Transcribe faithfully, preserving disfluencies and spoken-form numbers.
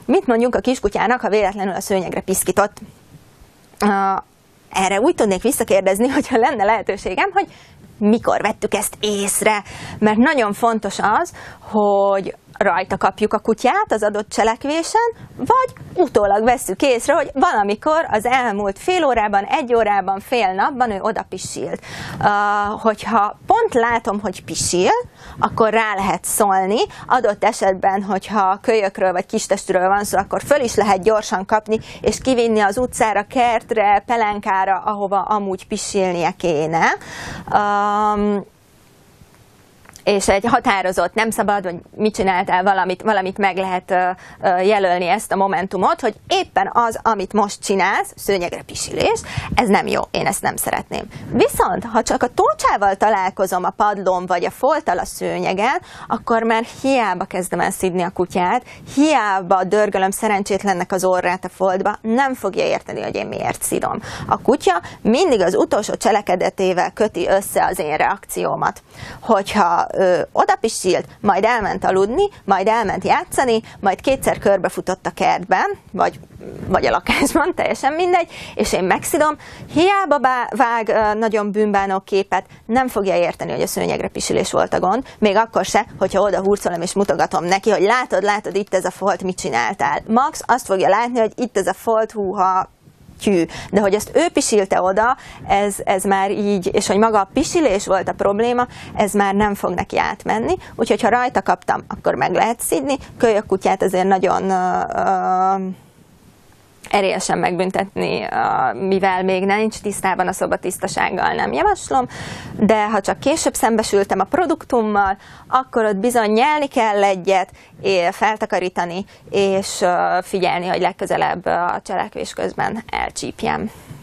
Mit mondjunk a kiskutyának, ha véletlenül a szőnyegre piszkított? Uh, erre úgy tudnék visszakérdezni, hogyha lenne lehetőségem, hogy mikor vettük ezt észre, mert nagyon fontos az, hogy rajta kapjuk a kutyát az adott cselekvésen, vagy utólag vesszük észre, hogy valamikor az elmúlt fél órában, egy órában, fél napban ő oda pisilt. Uh, hogyha pont látom, hogy pisil, akkor rá lehet szólni. Adott esetben, hogyha kölyökről vagy kistestről van szó, akkor föl is lehet gyorsan kapni, és kivinni az utcára, kertre, pelenkára, ahova amúgy pisilnie kéne. Um, és egy határozott, nem szabad, hogy mit csináltál, valamit, valamit meg lehet uh, jelölni ezt a momentumot, hogy éppen az, amit most csinálsz, szőnyegre pisilés, ez nem jó, én ezt nem szeretném. Viszont, ha csak a tócsával találkozom a padlón, vagy a folttal a szőnyegen, akkor már hiába kezdem el szidni a kutyát, hiába dörgölöm szerencsétlennek az orrát a foltba, nem fogja érteni, hogy én miért szidom. A kutya mindig az utolsó cselekedetével köti össze az én reakciómat. Hogyha Ö, oda pisilt, majd elment aludni, majd elment játszani, majd kétszer körbefutott a kertben, vagy, vagy a lakásban, teljesen mindegy, és én megszidom, hiába bá, vág ö, nagyon bűnbánó képet, nem fogja érteni, hogy a szőnyegre pisilés volt a gond, még akkor se, hogyha oda hurcolom és mutogatom neki, hogy látod, látod, itt ez a folt, mit csináltál. Max azt fogja látni, hogy itt ez a folt, húha, tyű. De hogy ezt ő pisilte oda, ez, ez már így, és hogy maga a pisilés volt a probléma, ez már nem fog neki átmenni. Úgyhogy ha rajta kaptam, akkor meg lehet szidni. Kölyök kutyát azért nagyon uh, uh, erélyesen megbüntetni, uh, mivel még nincs tisztában a szoba tisztasággal, nem javaslom, de ha csak később szembesültem a produktummal, akkor ott bizony nyelni kell egyet, feltakarítani, és uh, figyelni, hogy legközelebb a cselekvés közben elcsípjem.